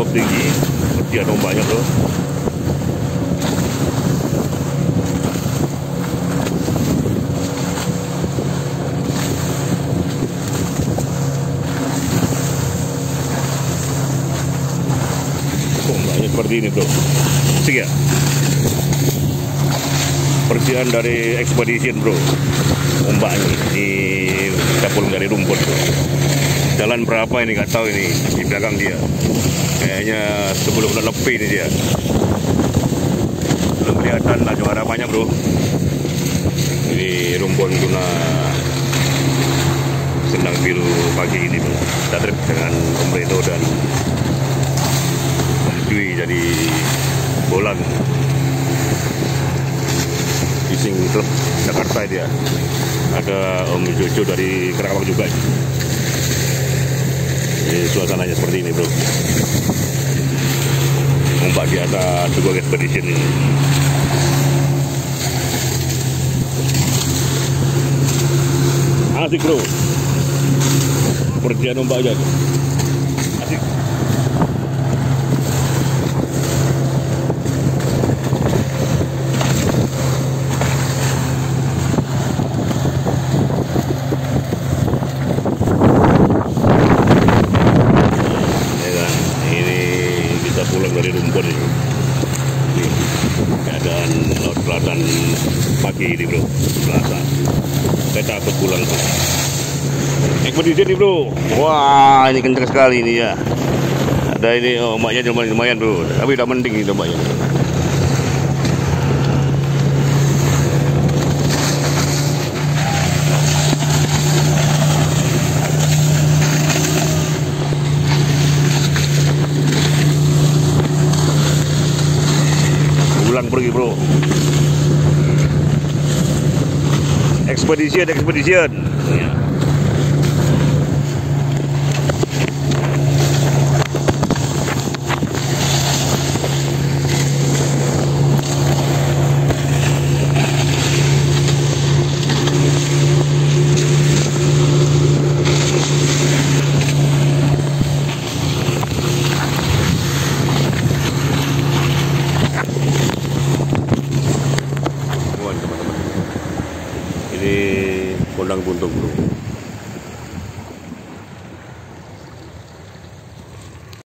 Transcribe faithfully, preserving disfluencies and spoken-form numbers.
cukup tinggi, percikan ombaknya bro. Ombaknya seperti ini bro, asik ya. Percikan dari Expedition bro, ombaknya di capung dari rumput bro. Jalan berapa ini nggak tahu ini di belakang dia, kayaknya sepuluh bulan lebih ini dia. Belum kelihatan laju harapannya bro. Ini rumpun tuna Sendang Biru pagi ini bro, kita trip dengan Om Reno dan Om Dwi dari Bolang Fishing Club Jakarta dia. Ada Om Jojo dari Kerawang juga. Jadi suasananya seperti ini bro. Ombak di atas sebuah Expedition ini. Asik bro. Percikan ombak aja. Asik. Pulang dari rumput ini. Keadaan laut selatan pagi ini bro, Selasa. Saya takut pulang bro. Ekspedisi ini bro. Wah, ini kencang sekali ini ya. Ada ini oh, ombaknya lumayan, lumayan bro. Tapi udah mending ini ombaknya. Pulang pergi bro. Expedition, expedition. Ya. Ini Kondang Buntung bro.